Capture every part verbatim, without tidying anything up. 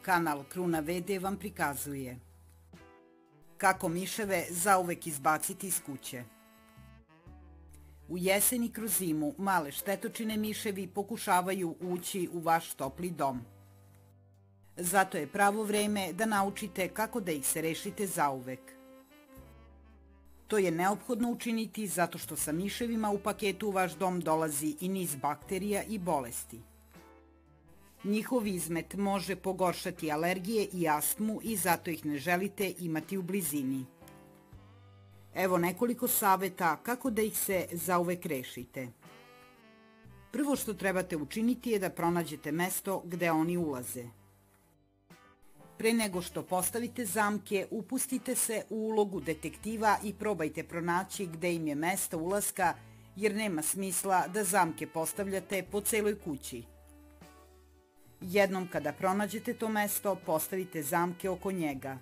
Kanal Kruna V D vam prikazuje kako miševe zauvek izbaciti iz kuće. U jesen i kroz zimu male štetočine miševi pokušavaju ući u vaš topli dom. Zato je pravo vreme da naučite kako da ih se rešite zauvek. To je neophodno učiniti zato što sa miševima u paketu u vaš dom dolazi i niz bakterija i bolesti. Njihov izmet može pogoršati alergije i astmu i zato ih ne želite imati u blizini. Evo nekoliko saveta kako da ih se zauvek rešite. Prvo što trebate učiniti je da pronađete mesto gde oni ulaze. Pre nego što postavite zamke, upustite se u ulogu detektiva i probajte pronaći gde im je mesto ulaska, jer nema smisla da zamke postavljate po celoj kući. Jednom kada pronađete to mesto, postavite zamke oko njega.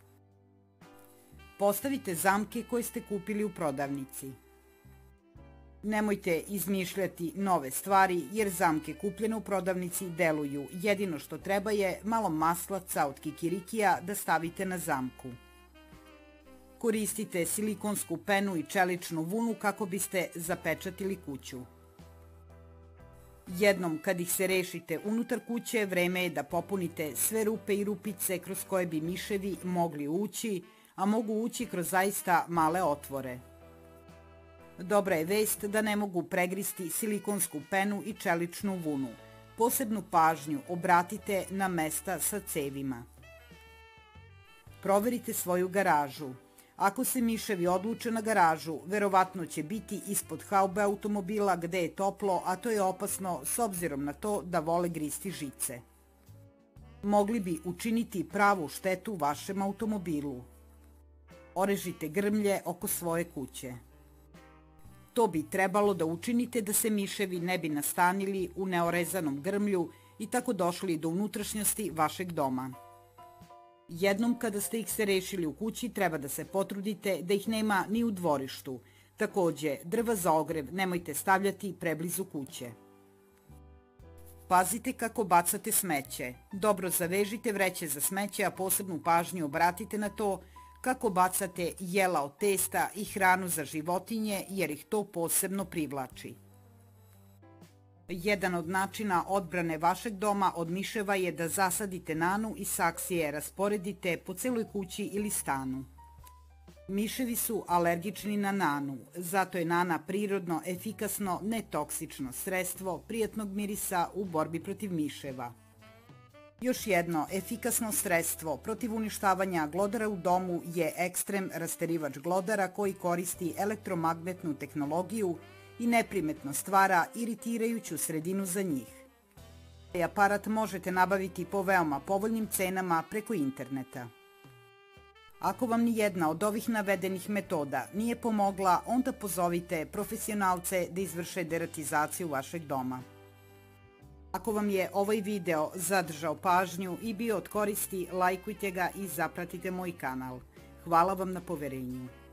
Postavite zamke koje ste kupili u prodavnici. Nemojte izmišljati nove stvari jer zamke kupljene u prodavnici deluju. Jedino što treba je malo maslaca od kikirikija da stavite na zamku. Koristite silikonsku penu i čeličnu vunu kako biste zapečatili kuću. Jednom kad ih se rešite unutar kuće, vreme je da popunite sve rupe i rupice kroz koje bi miševi mogli ući, a mogu ući kroz zaista male otvore. Dobra je vest da ne mogu pregristi silikonsku penu i čeličnu vunu. Posebnu pažnju obratite na mesta sa cevima. Proverite svoju garažu. Ako se miševi odluče na garažu, verovatno će biti ispod haube automobila gde je toplo, a to je opasno s obzirom na to da vole gristi žice. Mogli bi učiniti pravu štetu vašem automobilu. Orežite grmlje oko svoje kuće. To bi trebalo da učinite da se miševi ne bi nastanili u neorezanom grmlju i tako došli do unutrašnjosti vašeg doma. Jednom kada ste ih se rešili u kući, treba da se potrudite da ih nema ni u dvorištu. Takođe, drva za ogrev nemojte stavljati preblizu kuće. Pazite kako bacate smeće. Dobro zavežite vreće za smeće, a posebnu pažnju obratite na to kako bacate jela od testa i hranu za životinje, jer ih to posebno privlači. Jedan od načina odbrane vašeg doma od miševa je da zasadite nanu i saksije rasporedite po celoj kući ili stanu. Miševi su alergični na nanu, zato je nana prirodno, efikasno, netoksično sredstvo prijatnog mirisa u borbi protiv miševa. Još jedno efikasno sredstvo protiv uništavanja glodara u domu je ekstrem rasterivač glodara koji koristi elektromagnetnu tehnologiju i neprimetno stvara iritirajuću sredinu za njih. Ovaj aparat možete nabaviti po veoma povoljnim cenama preko interneta. Ako vam ni jedna od ovih navedenih metoda nije pomogla, onda pozovite profesionalce da izvrše deratizaciju vašeg doma. Ako vam je ovaj video zadržao pažnju i bio od koristi, lajkujte ga i zapratite moj kanal. Hvala vam na poverenju.